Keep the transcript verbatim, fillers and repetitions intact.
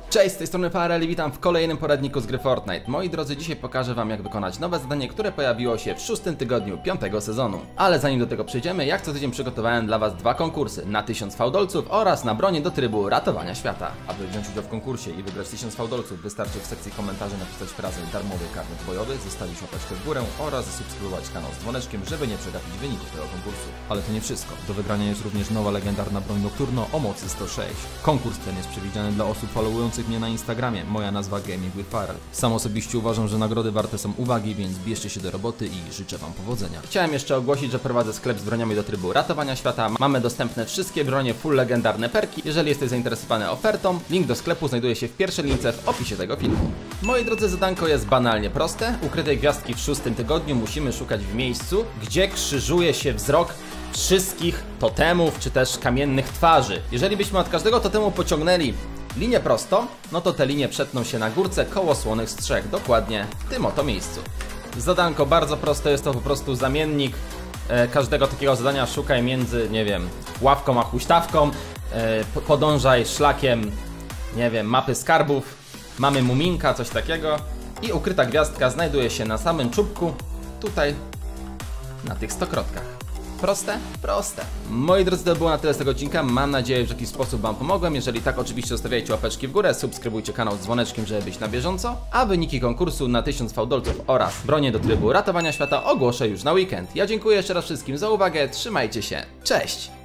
Cześć, z tej strony Farel i witam w kolejnym poradniku z gry Fortnite. Moi drodzy, dzisiaj pokażę wam, jak wykonać nowe zadanie, które pojawiło się w szóstym tygodniu piątego sezonu. Ale zanim do tego przejdziemy, jak co tydzień przygotowałem dla was dwa konkursy, na tysiąc fałdolców oraz na bronię do trybu ratowania świata. Aby wziąć udział w konkursie i wygrać tysiąc fałdolców, wystarczy w sekcji komentarzy napisać frazę darmowy karnet bojowy, zostawić łapeczkę w górę oraz zasubskrybować kanał z dzwoneczkiem, żeby nie przegapić wyników tego konkursu. Ale to nie wszystko. Do wygrania jest również nowa legendarna broń Nocturno o mocy sto sześć. Konkurs ten jest przewidziany dla osób followujących mnie na Instagramie, moja nazwa Gaming with Farel. Sam osobiście uważam, że nagrody warte są uwagi, więc bierzcie się do roboty i życzę wam powodzenia. Chciałem jeszcze ogłosić, że prowadzę sklep z broniami do trybu ratowania świata. Mamy dostępne wszystkie bronie full legendarne perki. Jeżeli jesteś zainteresowany ofertą, link do sklepu znajduje się w pierwszej lince w opisie tego filmu. Moi drodzy, zadanko jest banalnie proste. Ukrytej gwiazdki w szóstym tygodniu musimy szukać w miejscu, gdzie krzyżuje się wzrok wszystkich totemów, czy też kamiennych twarzy. Jeżeli byśmy od każdego totemu pociągnęli linię prostą, no to te linie przetną się na górce koło słonych strzech, dokładnie w tym oto miejscu. Zadanko bardzo proste, jest to po prostu zamiennik e, każdego takiego zadania. Szukaj między, nie wiem, ławką a huśtawką, e, podążaj szlakiem, nie wiem, mapy skarbów, mamy muminka, coś takiego i ukryta gwiazdka znajduje się na samym czubku, tutaj, na tych stokrotkach. Proste? Proste. Moi drodzy, to było na tyle z tego odcinka. Mam nadzieję, że w jakiś sposób wam pomogłem. Jeżeli tak, oczywiście zostawiajcie łapeczki w górę, subskrybujcie kanał z dzwoneczkiem, żeby być na bieżąco. A wyniki konkursu na tysiąc fałdolców oraz bronię do trybu ratowania świata ogłoszę już na weekend. Ja dziękuję jeszcze raz wszystkim za uwagę. Trzymajcie się. Cześć!